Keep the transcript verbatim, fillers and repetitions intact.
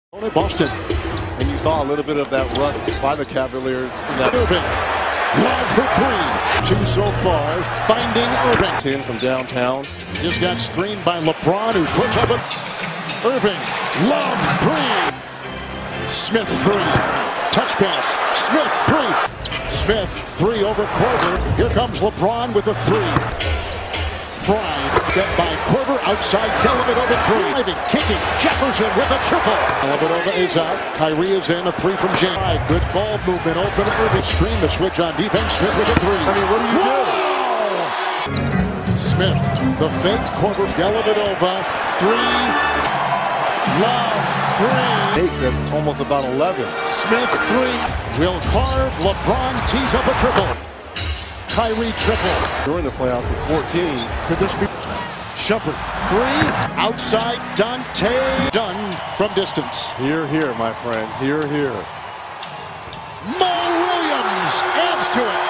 Boston. And you saw a little bit of that rust by the Cavaliers. Irving, love for three. Two so far, finding Irving. ten from downtown. Just got screened by LeBron, who puts up a... Irving, love three. Smith three. Touch pass. Smith three. Smith three over Korver. Here comes LeBron with a three. Fry, step by Korver, outside, Dellavedova three. Driving, kicking, Jefferson with a triple. Dellavedova is out, Kyrie is in, a three from James. Good ball movement, open, Irving screen, the switch on defense, Smith with a three. I mean, what do you Whoa! do? Smith, the fake, Korver, Dellavedova, three, Love, three. Takes at almost about eleven. Smith, three, will carve, LeBron tees up a triple. Kyrie triple. During the playoffs with fourteen. Could this be Shumpert? Three, outside, Dante. Done from distance. Here, here, my friend. Here, here. Mo Williams adds to it.